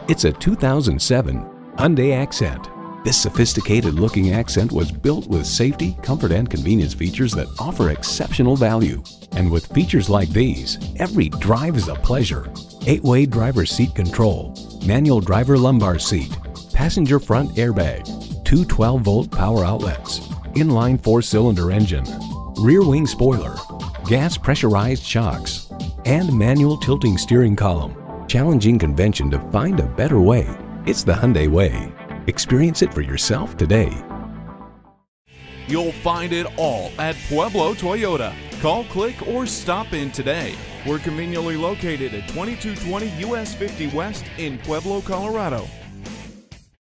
It's a 2007 Hyundai Accent. This sophisticated-looking Accent was built with safety, comfort, and convenience features that offer exceptional value. And with features like these, every drive is a pleasure. 8-way driver's seat control, manual driver lumbar seat, passenger front airbag, two 12-volt power outlets, inline 4-cylinder engine, rear wing spoiler, gas pressurized shocks, and manual tilting steering column. Challenging convention to find a better way. It's the Hyundai way. Experience it for yourself today. You'll find it all at Pueblo Toyota. Call, click, or stop in today. We're conveniently located at 2220 US 50 West in Pueblo, Colorado.